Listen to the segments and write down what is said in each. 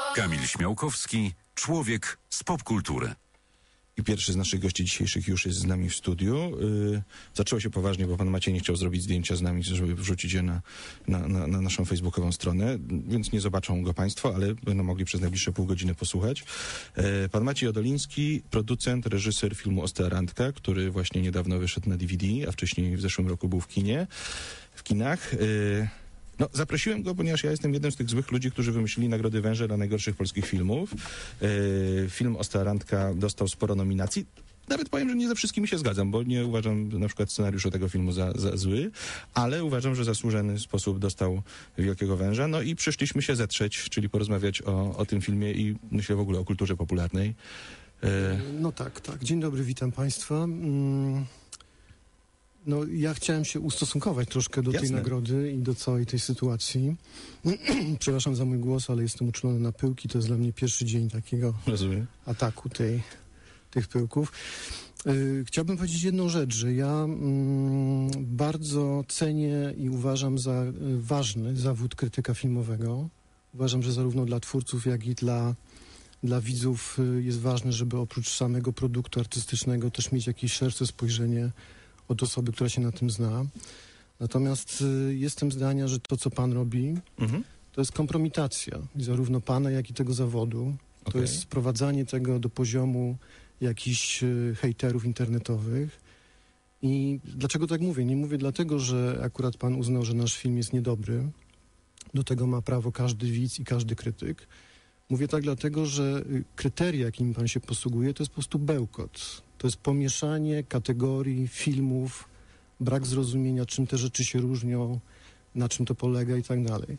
Kamil Śmiałkowski, człowiek z popkultury. I pierwszy z naszych gości dzisiejszych już jest z nami w studiu. Zaczęło się poważnie, bo pan Maciej nie chciał zrobić zdjęcia z nami, żeby wrzucić je na naszą facebookową stronę, więc nie zobaczą go państwo, ale będą mogli przez najbliższe pół godziny posłuchać. Pan Maciej Odoliński, producent, reżyser filmu Ostearandka, który właśnie niedawno wyszedł na DVD, a wcześniej w zeszłym roku był w kinach. No, zaprosiłem go, ponieważ ja jestem jednym z tych złych ludzi, którzy wymyślili Nagrody Węże dla najgorszych polskich filmów. Film Ostearandka dostał sporo nominacji. Nawet powiem, że nie ze wszystkimi się zgadzam, bo nie uważam na przykład scenariuszu tego filmu za zły, ale uważam, że zasłużony sposób dostał Wielkiego Węża. No i przyszliśmy się zetrzeć, czyli porozmawiać o tym filmie i myślę w ogóle o kulturze popularnej. No tak. Dzień dobry, witam państwa. No, ja chciałem się ustosunkować troszkę do tej nagrody i do całej tej sytuacji. Przepraszam za mój głos, ale jestem uczulony na pyłki. To jest dla mnie pierwszy dzień takiego ataku tych pyłków. Chciałbym powiedzieć jedną rzecz, że ja bardzo cenię i uważam za ważny zawód krytyka filmowego. Uważam, że zarówno dla twórców, jak i dla widzów jest ważne, żeby oprócz samego produktu artystycznego też mieć jakieś szersze spojrzenie od osoby, która się na tym zna. Natomiast jestem zdania, że to, co pan robi, to jest kompromitacja. I zarówno pana, jak i tego zawodu. To jest sprowadzanie tego do poziomu jakichś hejterów internetowych. I dlaczego tak mówię? Nie mówię dlatego, że akurat pan uznał, że nasz film jest niedobry. Do tego ma prawo każdy widz i każdy krytyk. Mówię tak dlatego, że kryteria, jakimi pan się posługuje, to jest po prostu bełkot. To jest pomieszanie kategorii filmów, brak zrozumienia, czym te rzeczy się różnią, na czym to polega i tak dalej.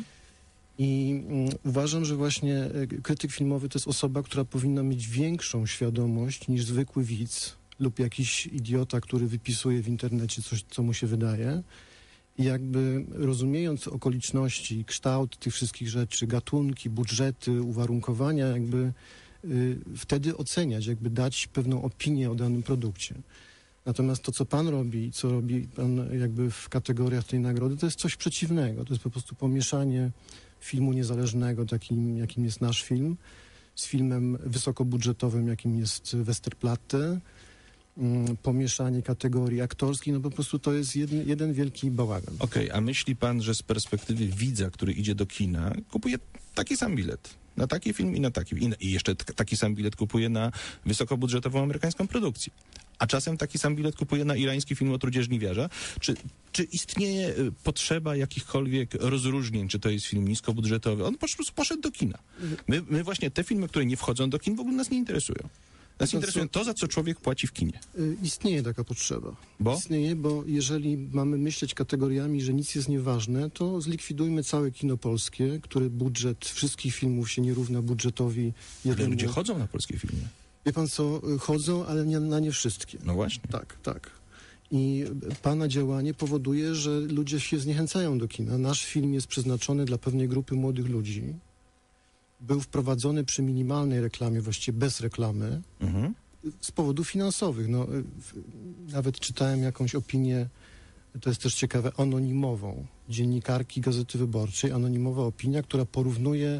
I uważam, że właśnie krytyk filmowy to jest osoba, która powinna mieć większą świadomość niż zwykły widz lub jakiś idiota, który wypisuje w internecie coś, co mu się wydaje. I jakby rozumiejąc okoliczności, kształt tych wszystkich rzeczy, gatunki, budżety, uwarunkowania, jakby wtedy oceniać, jakby dać pewną opinię o danym produkcie. Natomiast to, co pan robi, co robi pan jakby w kategoriach tej nagrody, to jest coś przeciwnego. To jest po prostu pomieszanie filmu niezależnego, takim jakim jest nasz film, z filmem wysokobudżetowym, jakim jest Westerplatte, pomieszanie kategorii aktorskich, no po prostu to jest jeden wielki bałagan. Okej, a myśli pan, że z perspektywy widza, który idzie do kina, kupuje taki sam bilet na taki film i na taki, i jeszcze taki sam bilet kupuje na wysokobudżetową amerykańską produkcję, a czasem taki sam bilet kupuje na irański film o trudzie żniwiarza? Czy istnieje potrzeba jakichkolwiek rozróżnień, czy to jest film niskobudżetowy? On po prostu poszedł do kina. My właśnie te filmy, które nie wchodzą do kin, w ogóle nas nie interesują. Nas interesuje to, za co człowiek płaci w kinie. Istnieje taka potrzeba. Bo? Istnieje, bo jeżeli mamy myśleć kategoriami, że nic jest nieważne, to zlikwidujmy całe kino polskie, które budżet wszystkich filmów się nie równa budżetowi jednemu. Ale ludzie chodzą na polskie filmy. Wie pan co, chodzą, ale na nie wszystkie. No właśnie. Tak. I pana działanie powoduje, że ludzie się zniechęcają do kina. Nasz film jest przeznaczony dla pewnej grupy młodych ludzi. Był wprowadzony przy minimalnej reklamie, właściwie bez reklamy, z powodów finansowych. No, nawet czytałem jakąś opinię, to jest też ciekawe, anonimową, dziennikarki Gazety Wyborczej, anonimowa opinia, która porównuje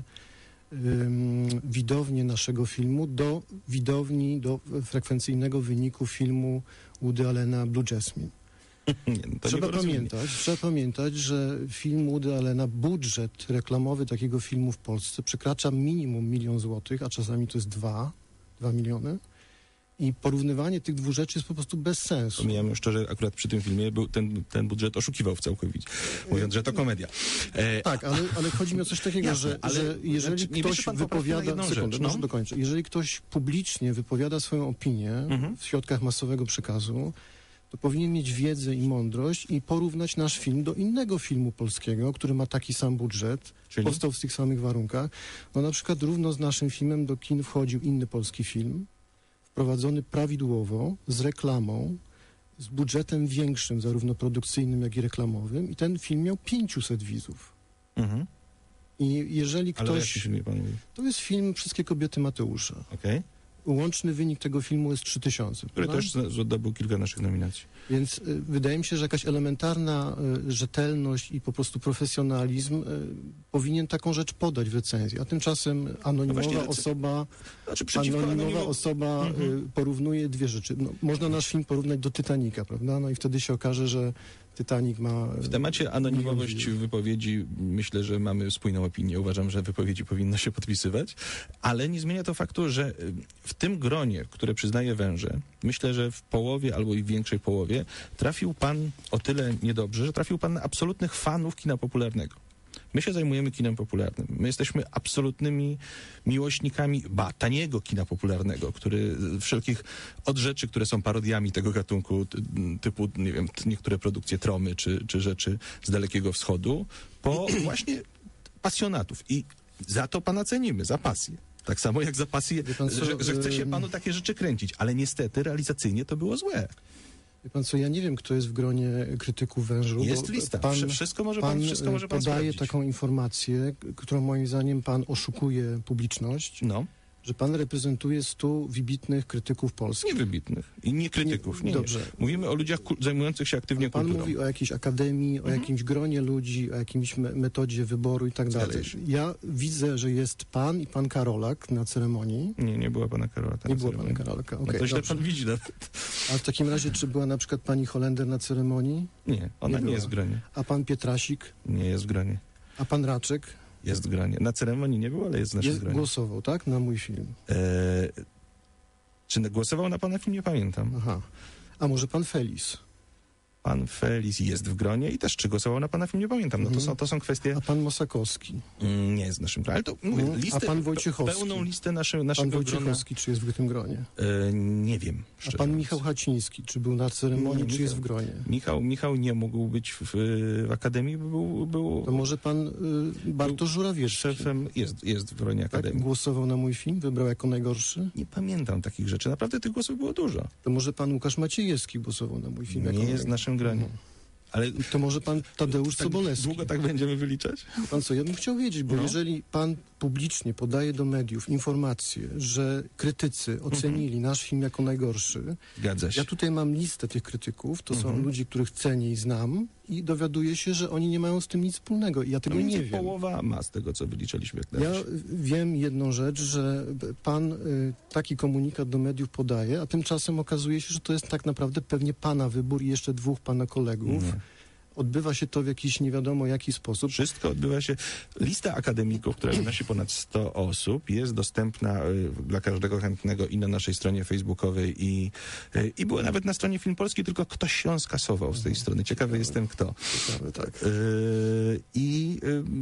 widownię naszego filmu do widowni, do frekwencyjnego wyniku filmu Woody Allena Blue Jasmine. Trzeba pamiętać, że film Woody Allena, budżet reklamowy takiego filmu w Polsce przekracza minimum 1 000 000 złotych, a czasami to jest 2 miliony. I porównywanie tych dwóch rzeczy jest po prostu bez sensu. Pomijam szczerze, akurat przy tym filmie był ten budżet oszukiwał całkowicie, mówiąc, że to komedia. Tak, ale chodzi mi o coś takiego, jasne, że jeżeli ktoś wypowiada... Może dokończę. Jeżeli ktoś publicznie wypowiada swoją opinię w środkach masowego przekazu, to powinien mieć wiedzę i mądrość i porównać nasz film do innego filmu polskiego, który ma taki sam budżet, powstał w tych samych warunkach. No na przykład równo z naszym filmem do kin wchodził inny polski film, wprowadzony prawidłowo, z reklamą, z budżetem większym, zarówno produkcyjnym, jak i reklamowym, i ten film miał 500 widzów. I jeżeli ktoś... Ale o jakim filmie pan mówi? To jest film Wszystkie kobiety Mateusza. Okej. Łączny wynik tego filmu jest 3000. Który prawda? też zdobył kilka naszych nominacji. Więc wydaje mi się, że jakaś elementarna rzetelność i po prostu profesjonalizm powinien taką rzecz podać w recenzji. A tymczasem anonimowa osoba porównuje dwie rzeczy. No, można nasz film porównać do Titanica, prawda? No i wtedy się okaże, że Titanic ma... W temacie anonimowość wypowiedzi myślę, że mamy spójną opinię. Uważam, że wypowiedzi powinno się podpisywać, ale nie zmienia to faktu, że w tym gronie, które przyznaje węże, myślę, że w połowie albo i w większej połowie trafił pan o tyle niedobrze, że trafił pan na absolutnych fanów kina popularnego. My się zajmujemy kinem popularnym. My jesteśmy absolutnymi miłośnikami taniego kina popularnego, który wszelkich od rzeczy, które są parodiami tego gatunku, typu, nie wiem, niektóre produkcje Tromy czy rzeczy z Dalekiego Wschodu, po właśnie pasjonatów. I za to pana cenimy, za pasję. Tak samo jak za pasję, że chce się panu takie rzeczy kręcić. Ale niestety realizacyjnie to było złe. Wie pan co, ja nie wiem, kto jest w gronie krytyków wężu. Jest lista. Wszystko może pan podaje sprawdzić. taką informację, którą moim zdaniem pan oszukuje publiczność, że pan reprezentuje 100 wybitnych krytyków polskich. Nie wybitnych i nie krytyków. Nie. Dobrze. Mówimy o ludziach zajmujących się aktywnie pan kulturą. mówi o jakiejś akademii, o jakimś gronie ludzi, o jakimś metodzie wyboru i tak dalej. Ja widzę, że jest pan i pan Karolak na ceremonii. Nie było pana Karolaka. Nie było pana Karolaka, okej. To źle pan widzi nawet. A w takim razie, czy była na przykład pani Holender na ceremonii? Nie, ona nie jest w gronie. A pan Pietrasik? Nie jest w gronie. A pan Raczek? Jest w gronie. Na ceremonii nie był, ale jest w naszym gronie. Głosował, tak? Na mój film. Czy głosował na pana film? Nie pamiętam. Aha. A może pan Felis? Pan Felis jest w gronie i też czy głosował na pana film? Nie pamiętam. No to są kwestie... A pan Mosakowski? Nie jest w naszym gronie. Ale to mówię, a pan Wojciechowski? Pełną listę naszego Pan Wojciechowski, czy jest w tym gronie? Nie wiem. A pan Michał Haciński, czy był na ceremonii, czy jest w gronie? Michał nie mógł być w Akademii, był... To może pan Bartosz Żurawiecki? Szefem jest w gronie Akademii. Tak? Głosował na mój film? Wybrał jako najgorszy? Nie pamiętam takich rzeczy. Naprawdę tych głosów było dużo. To może pan Łukasz Maciejewski głosował na mój film? Nie jest w naszym gronie. Ale to może pan Tadeusz Sobolewski. Długo tak będziemy wyliczać? Pan co, ja bym chciał wiedzieć, bo jeżeli pan publicznie podaje do mediów informację, że krytycy ocenili nasz film jako najgorszy. Zgadza się. Ja tutaj mam listę tych krytyków, to są ludzie, których cenię i znam i dowiaduję się, że oni nie mają z tym nic wspólnego i ja tego nie wiem. Połowa ma z tego, co wyliczyliśmy. Ja wiem jedną rzecz, że pan taki komunikat do mediów podaje, a tymczasem okazuje się, że to jest tak naprawdę pewnie pana wybór i jeszcze 2 pana kolegów. Nie. Odbywa się to w jakiś nie wiadomo jaki sposób. Wszystko odbywa się... Lista akademików, która wynosi ponad 100 osób, jest dostępna dla każdego chętnego i na naszej stronie facebookowej i była nawet na stronie Film Polski, tylko ktoś się skasował z tej strony. Ciekawy jestem kto. Ciekawe, tak. I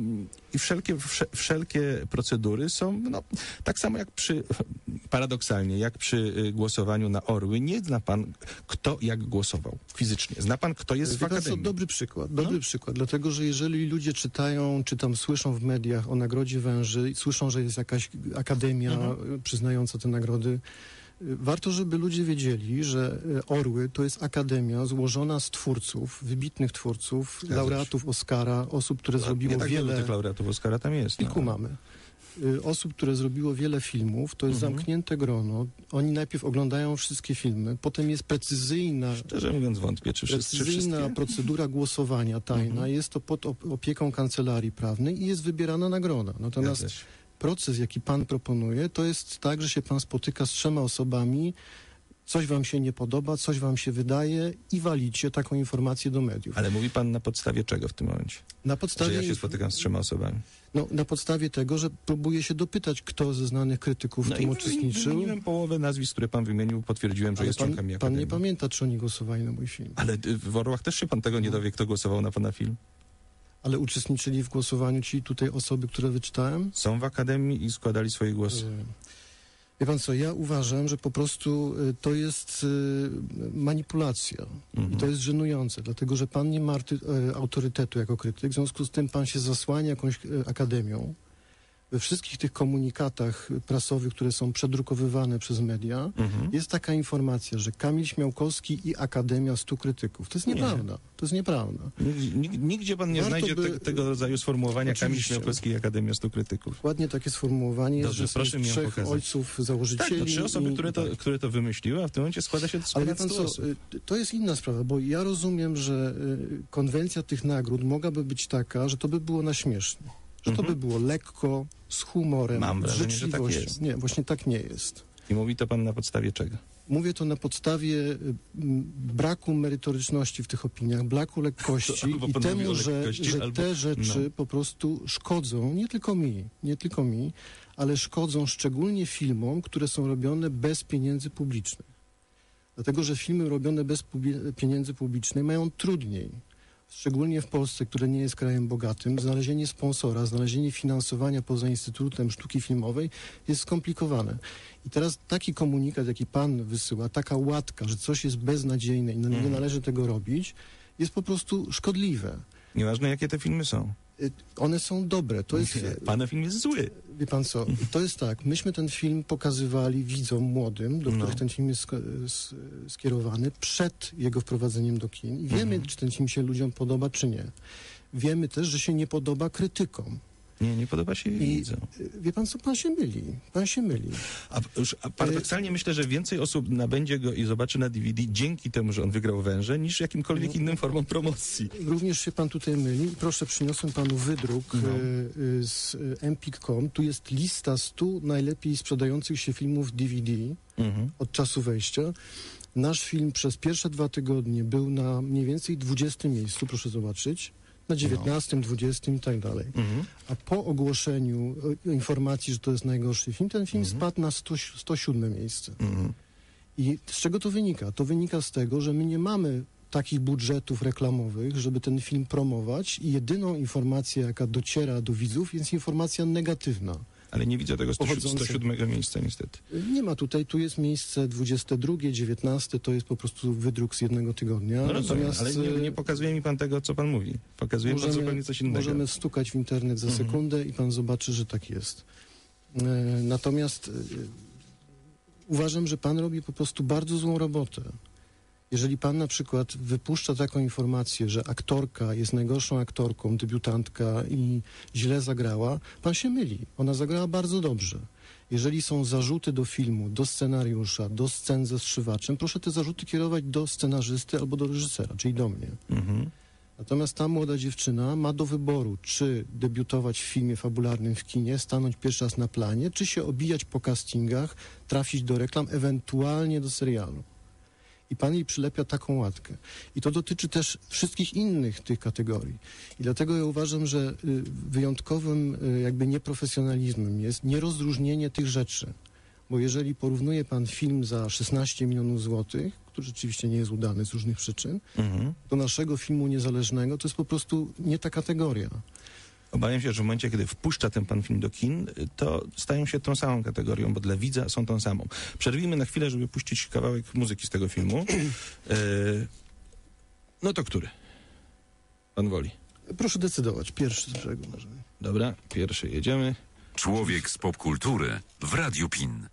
wszelkie procedury są tak samo jak paradoksalnie, jak przy głosowaniu na Orły. Nie zna pan, kto jak głosował fizycznie. Zna pan, kto jest w Akademii. Dobry przykład, dlatego, że jeżeli ludzie czytają, czy tam słyszą w mediach o Nagrodzie Węży i słyszą, że jest jakaś akademia przyznająca te nagrody, warto, żeby ludzie wiedzieli, że Orły to jest akademia złożona z twórców, wybitnych twórców, laureatów Oscara, osób, które zrobiło wiele... tych laureatów Oscara tam jest. Kilku mamy. Osób, które zrobiło wiele filmów, to jest zamknięte grono. Oni najpierw oglądają wszystkie filmy, potem jest precyzyjna... Szczerze mówiąc wątpię, czy precyzyjna procedura głosowania tajna. Jest to pod opieką kancelarii prawnej i jest wybierana nagroda. Natomiast proces, jaki pan proponuje, to jest tak, że się pan spotyka z 3 osobami, coś wam się nie podoba, coś wam się wydaje i walicie taką informację do mediów. Ale mówi pan na podstawie czego w tym momencie? Na podstawie... Że ja się spotykam z 3 osobami. Na podstawie tego, że próbuję się dopytać, kto ze znanych krytyków w tym uczestniczył. Wymieniłem połowę nazwisk, które pan wymienił, potwierdziłem, że jest członkami Akademii. Pan nie pamięta, czy oni głosowali na mój film. Ale w Orłach też się pan tego nie dowie, kto głosował na pana film. Ale uczestniczyli w głosowaniu ci tutaj osoby, które wyczytałem? Są w Akademii i składali swoje głosy. Wie pan co, ja uważam, że po prostu to jest manipulacja. I to jest żenujące, dlatego że pan nie ma autorytetu jako krytyk, w związku z tym pan się zasłania jakąś akademią. we wszystkich tych komunikatach prasowych, które są przedrukowywane przez media, jest taka informacja, że Kamil Śmiałkowski i Akademia 100 Krytyków. To jest nieprawda. To jest nieprawda. Nigdzie pan nie znajdzie tego rodzaju sformułowania Kamil Śmiałkowski i Akademia 100 Krytyków. Dokładnie takie sformułowanie, dobrze, że są 3 ojców założycieli. Tak, to 3 osoby, które to wymyśliły, a w tym momencie składa się z ponad 100 osób. To jest inna sprawa, bo ja rozumiem, że konwencja tych nagród mogłaby być taka, że to by było na śmiesznie. Że to by było lekko, z humorem, Mam z wrażenie, życzliwością. że tak jest. Nie, właśnie tak nie jest. I mówi to pan na podstawie czego? Mówię to na podstawie braku merytoryczności w tych opiniach, braku lekkości i temu, że te rzeczy po prostu szkodzą, nie tylko mi, ale szkodzą szczególnie filmom, które są robione bez pieniędzy publicznych. Dlatego, że filmy robione bez pieniędzy publicznych mają trudniej. Szczególnie w Polsce, które nie jest krajem bogatym, znalezienie sponsora, znalezienie finansowania poza Instytutem Sztuki Filmowej jest skomplikowane. I teraz taki komunikat, jaki pan wysyła, taka łatka, że coś jest beznadziejne i nie należy tego robić, jest po prostu szkodliwe. Nieważne, jakie te filmy są. One są dobre. To jest, pana film jest zły. Wie pan co, to jest tak, myśmy ten film pokazywali widzom młodym, do których ten film jest skierowany, przed jego wprowadzeniem do kin. I wiemy, czy ten film się ludziom podoba, czy nie. Wiemy też, że się nie podoba krytykom. Nie podoba się widzom. Wie pan co, pan się myli. A paradoksalnie myślę, że więcej osób nabędzie go i zobaczy na DVD dzięki temu, że on wygrał Węże, niż jakimkolwiek innym formą promocji. Również się pan tutaj myli. Proszę, przyniosłem panu wydruk z empik.com. Tu jest lista 100 najlepiej sprzedających się filmów DVD od czasu wejścia. Nasz film przez pierwsze 2 tygodnie był na mniej więcej 20 miejscu, proszę zobaczyć. Na 19, 20 i tak dalej. A po ogłoszeniu informacji, że to jest najgorszy film, ten film spadł na 107 miejsce. I z czego to wynika? To wynika z tego, że my nie mamy takich budżetów reklamowych, żeby ten film promować i jedyną informacją, jaka dociera do widzów, jest informacja negatywna. Ale nie widzę tego 107 miejsca niestety. Nie ma tutaj, tu jest miejsce 22, 19, to jest po prostu wydruk z 1 tygodnia. No natomiast, ale nie pokazuje mi pan tego, co pan mówi. Pokazuje pan zupełnie coś innego. Możemy stukać w internet za sekundę i pan zobaczy, że tak jest. Natomiast uważam, że pan robi po prostu bardzo złą robotę. Jeżeli pan na przykład wypuszcza taką informację, że aktorka jest najgorszą aktorką, debiutantka i źle zagrała, pan się myli. Ona zagrała bardzo dobrze. Jeżeli są zarzuty do filmu, do scenariusza, do scen ze strzywaczem, proszę te zarzuty kierować do scenarzysty albo do reżysera, czyli do mnie. Natomiast ta młoda dziewczyna ma do wyboru, czy debiutować w filmie fabularnym w kinie, stanąć pierwszy raz na planie, czy się obijać po castingach, trafić do reklam, ewentualnie do serialu. I pan jej przylepia taką łatkę. I to dotyczy też wszystkich innych tych kategorii. I dlatego ja uważam, że wyjątkowym jakby nieprofesjonalizmem jest nierozróżnienie tych rzeczy. Bo jeżeli porównuje pan film za 16 milionów złotych, który rzeczywiście nie jest udany z różnych przyczyn, do naszego filmu niezależnego, to jest po prostu nie ta kategoria. Obawiam się, że w momencie, kiedy wpuszcza ten pan film do kin, to stają się tą samą kategorią, bo dla widza są tą samą. Przerwijmy na chwilę, żeby puścić kawałek muzyki z tego filmu. No to który? Pan woli. Proszę decydować. Pierwszy z brzegu możemy. Dobra, pierwszy jedziemy. Człowiek z popkultury w Radiu PIN.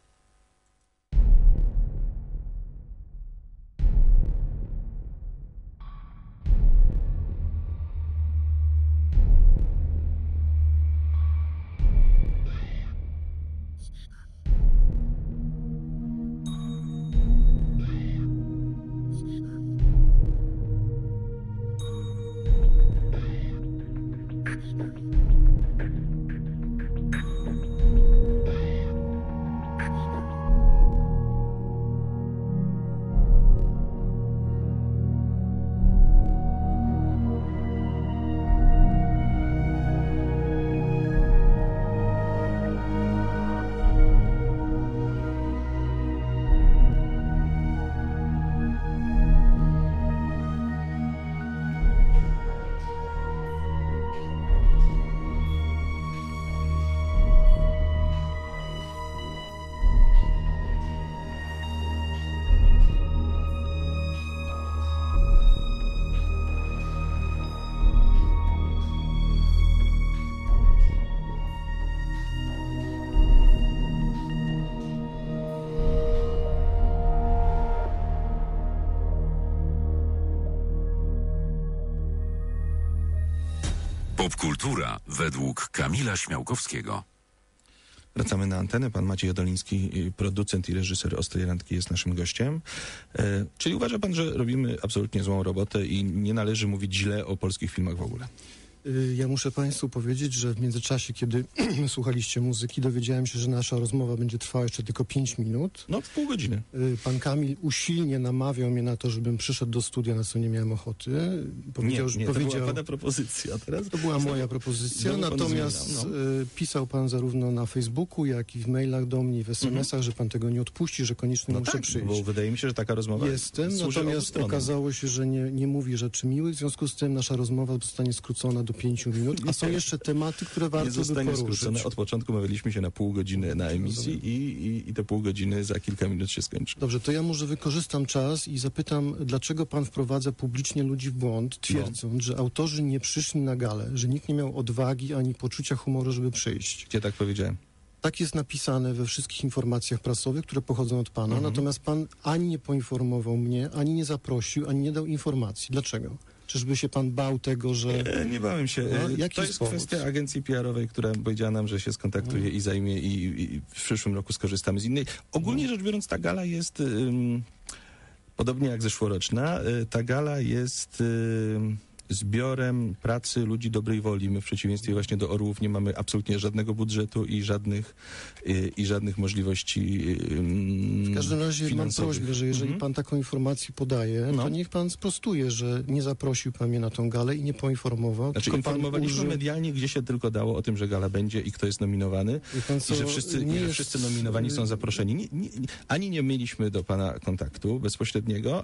Popkultura według Kamila Śmiałkowskiego. Wracamy na antenę. Pan Maciej Jodoliński, producent i reżyser Ostrej Randki, jest naszym gościem. Czyli uważa pan, że robimy absolutnie złą robotę i nie należy mówić źle o polskich filmach w ogóle? Ja muszę państwu powiedzieć, że w międzyczasie, kiedy słuchaliście muzyki, dowiedziałem się, że nasza rozmowa będzie trwała jeszcze tylko 5 minut. No, w pół godziny. Pan Kamil usilnie namawiał mnie na to, żebym przyszedł do studia, na co nie miałem ochoty. To była pana propozycja. Teraz to była moja propozycja, natomiast pisał pan zarówno na Facebooku, jak i w mailach do mnie, w SMS-ach, że pan tego nie odpuści, że koniecznie muszę przyjść. Bo wydaje mi się, że taka rozmowa natomiast okazało się, że nie mówi rzeczy miłych, w związku z tym nasza rozmowa zostanie skrócona do 5 minut, a są jeszcze tematy, które warto by poruszyć. Od początku umawialiśmy się na pół godziny na emisji i te pół godziny za kilka minut się skończy. Dobrze, to ja może wykorzystam czas i zapytam, dlaczego pan wprowadza publicznie ludzi w błąd, twierdząc, że autorzy nie przyszli na galę, że nikt nie miał odwagi ani poczucia humoru, żeby przyjść. Gdzie tak powiedziałem? Tak jest napisane we wszystkich informacjach prasowych, które pochodzą od pana, natomiast pan ani nie poinformował mnie, ani nie zaprosił, ani nie dał informacji. Dlaczego? Czyżby się pan bał tego, że... Nie bałem się. To jest kwestia agencji PR-owej, która powiedziała nam, że się skontaktuje i zajmie i w przyszłym roku skorzystamy z innej. Ogólnie rzecz biorąc, ta gala jest, podobnie jak zeszłoroczna, ta gala jest zbiorem pracy ludzi dobrej woli. My w przeciwieństwie właśnie do Orłów nie mamy absolutnie żadnego budżetu i żadnych możliwości w każdym razie mam prośbę, że jeżeli pan taką informację podaje, to niech pan sprostuje, że nie zaprosił pan mnie na tą galę i nie poinformował. Znaczy informowaliśmy medialnie, gdzie się tylko dało o tym, że gala będzie i kto jest nominowany i że wszyscy nominowani są zaproszeni. Ani nie mieliśmy do pana kontaktu bezpośredniego,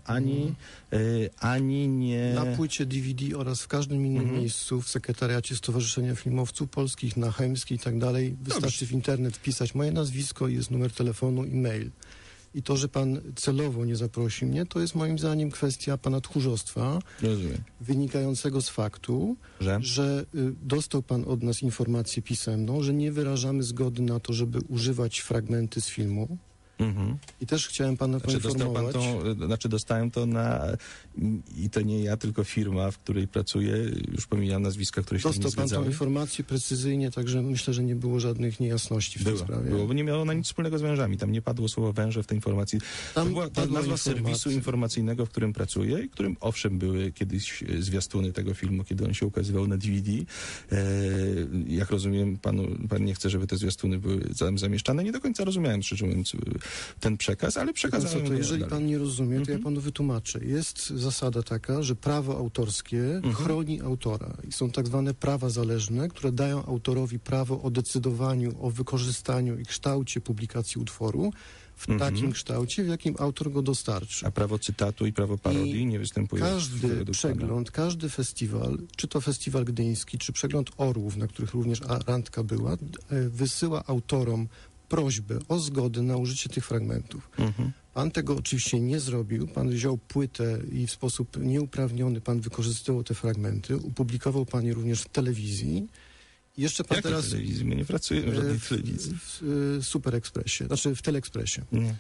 ani nie... Na płycie DVD oraz w każdym innym miejscu, w sekretariacie Stowarzyszenia Filmowców Polskich, na Chełmskiej i tak dalej, wystarczy w internet wpisać moje nazwisko, jest numer telefonu i mail. I to, że pan celowo nie zaprosi mnie, to jest moim zdaniem kwestia pana tchórzostwa, wynikającego z faktu, że dostał pan od nas informację pisemną, że nie wyrażamy zgody na to, żeby używać fragmenty z filmu. I też chciałem pana poinformować. Dostałem to i to nie ja, tylko firma, w której pracuję, już pomijam nazwiska, które się nie zgadzały. Dostał pan tą informację precyzyjnie, także myślę, że nie było żadnych niejasności w tej sprawie. Bo nie miało ona nic wspólnego z wężami. Tam nie padło słowo węże w tej informacji. To była nazwa serwisu informacyjnego, w którym pracuję i którym owszem były kiedyś zwiastuny tego filmu, kiedy on się ukazywał na DVD. Jak rozumiem, pan nie chce, żeby te zwiastuny były tam zamieszczane. Nie do końca rozumiałem, szczerze mówiąc, ten przekaz, ale przekazałem. To jeżeli pan nie rozumie, to ja panu wytłumaczę. Jest zasada taka, że prawo autorskie chroni autora. I są tak zwane prawa zależne, które dają autorowi prawo o decydowaniu, o wykorzystaniu i kształcie publikacji utworu w takim kształcie, w jakim autor go dostarczy. A prawo cytatu i prawo parodii nie występuje? Każdy przegląd, każdy festiwal, czy to festiwal gdyński, czy przegląd Orłów, na których również Randka była, wysyła autorom prośbę o zgodę na użycie tych fragmentów. Pan tego oczywiście nie zrobił. Pan wziął płytę i w sposób nieuprawniony pan wykorzystywał te fragmenty. Opublikował pan je również w telewizji. I jeszcze pan teraz... w telewizji? My nie pracujemy w żadnej telewizji. W Super Expressie, znaczy w Teleekspresie. Nie.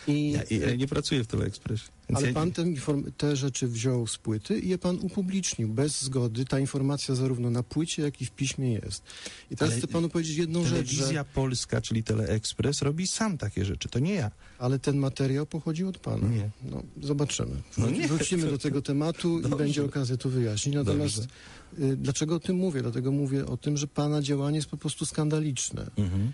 Ja nie pracuję w Teleekspresie. Ale pan te rzeczy wziął z płyty i je pan upublicznił bez zgody. Ta informacja zarówno na płycie, jak i w piśmie jest. I teraz chcę panu powiedzieć jedną rzecz, że... Telewizja Polska, czyli Teleekspres, robi sam takie rzeczy. To nie ja. Ale ten materiał pochodził od pana. Nie. No, zobaczymy. Wrócimy do tego tematu i będzie okazja to wyjaśnić. Natomiast dlaczego o tym mówię? Dlatego mówię o tym, że pana działanie jest po prostu skandaliczne.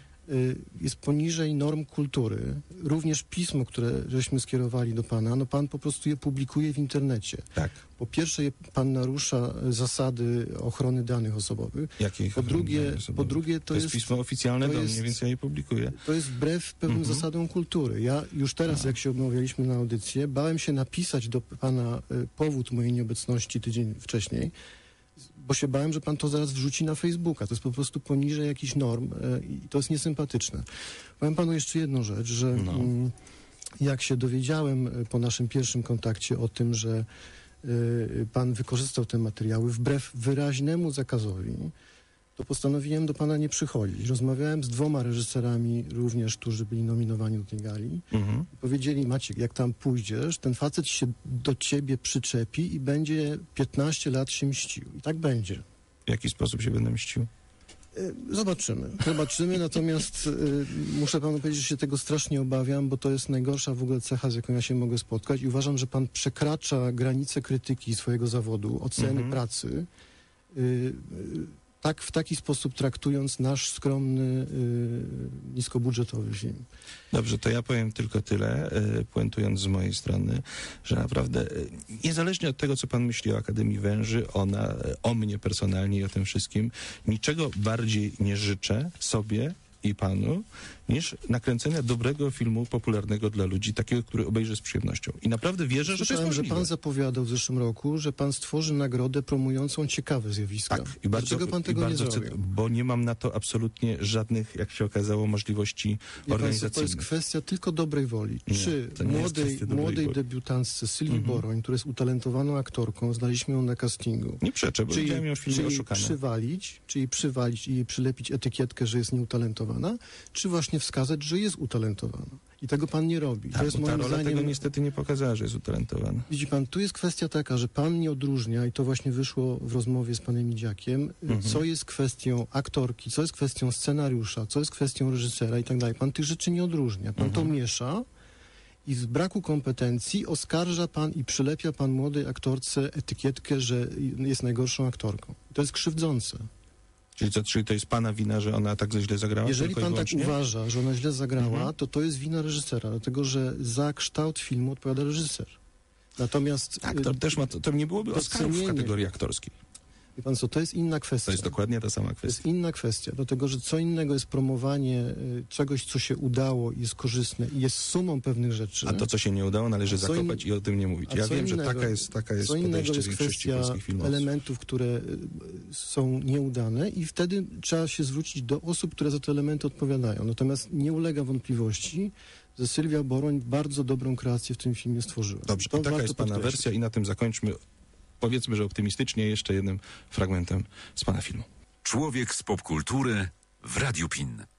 Jest poniżej norm kultury. Również pismo, które żeśmy skierowali do pana, no pan po prostu je publikuje w internecie. Tak. Po pierwsze, pan narusza zasady ochrony danych osobowych. Jakich? Po drugie, to jest pismo oficjalne do mnie, więc ja je publikuję. To jest wbrew pewnym zasadom kultury. Ja już teraz, jak się umawialiśmy na audycję, bałem się napisać do pana powód mojej nieobecności tydzień wcześniej, bo się bałem, że pan to zaraz wrzuci na Facebooka. To jest po prostu poniżej jakichś norm i to jest niesympatyczne. Powiem panu jeszcze jedną rzecz, że jak się dowiedziałem po naszym pierwszym kontakcie o tym, że pan wykorzystał te materiały wbrew wyraźnemu zakazowi, to postanowiłem do pana nie przychodzić. Rozmawiałem z 2 reżyserami również, którzy byli nominowani do tej gali. Powiedzieli: Maciek, jak tam pójdziesz, ten facet się do ciebie przyczepi i będzie 15 lat się mścił. I tak będzie. w jaki sposób się będę mścił? Zobaczymy, natomiast muszę panu powiedzieć, że się tego strasznie obawiam, bo to jest najgorsza w ogóle cecha, z jaką ja się mogę spotkać i uważam, że pan przekracza granice krytyki swojego zawodu, oceny pracy, w taki sposób traktując nasz skromny, niskobudżetowy film. Dobrze, to ja powiem tylko tyle, puentując z mojej strony, że naprawdę niezależnie od tego, co pan myśli o Akademii Węży, o mnie personalnie i o tym wszystkim, niczego bardziej nie życzę sobie i panu, niż nakręcenia dobrego filmu popularnego dla ludzi, takiego, który obejrzy z przyjemnością. I naprawdę wierzę, że to jest możliwe. Że pan zapowiadał w zeszłym roku, że pan stworzy nagrodę promującą ciekawe zjawiska. Tak, i bardzo, dlaczego pan tego nie zrobił? Bo nie mam na to absolutnie żadnych, jak się okazało, możliwości organizacyjnych. To jest kwestia tylko dobrej woli. Czy młodej debiutantce Sylwii Boroń, która jest utalentowaną aktorką, znaliśmy ją na castingu. Nie przeczę, bo widziałem ją w filmie Oszukane. Czy jej przywalić i jej przylepić etykietkę, że jest nieutalentowana, czy właśnie wskazać, że jest utalentowana. I tego pan nie robi. Tak, to jest ta moim rola zdaniem... tego niestety nie pokazała, że jest utalentowana. Widzi pan, tu jest kwestia taka, że pan nie odróżnia, i to właśnie wyszło w rozmowie z panem Idziakiem, co jest kwestią aktorki, co jest kwestią scenariusza, co jest kwestią reżysera i tak dalej. Pan tych rzeczy nie odróżnia. Pan to miesza i z braku kompetencji oskarża pan i przylepia pan młodej aktorce etykietkę, że jest najgorszą aktorką. To jest krzywdzące. Czyli to jest pana wina, że ona tak źle zagrała? Jeżeli pan tak uważa, że ona źle zagrała, to jest wina reżysera, dlatego że za kształt filmu odpowiada reżyser. Natomiast... Tak, to też to nie byłoby Oscarów w kategorii aktorskiej. Wie pan co, to jest inna kwestia. To jest dokładnie ta sama kwestia. To jest inna kwestia, dlatego że co innego jest promowanie czegoś, co się udało i jest korzystne i jest sumą pewnych rzeczy. A to, co się nie udało, należy zakopać i o tym nie mówić. Ja wiem, że taka jest podejście większości polskich filmowców. Elementów, które są nieudane i wtedy trzeba się zwrócić do osób, które za te elementy odpowiadają. Natomiast nie ulega wątpliwości, że Sylwia Boroń bardzo dobrą kreację w tym filmie stworzyła. Dobrze, i taka jest pana wersja i na tym zakończmy, powiedzmy, że optymistycznie, jeszcze jednym fragmentem z pana filmu. Człowiek z popkultury w Radiu PIN.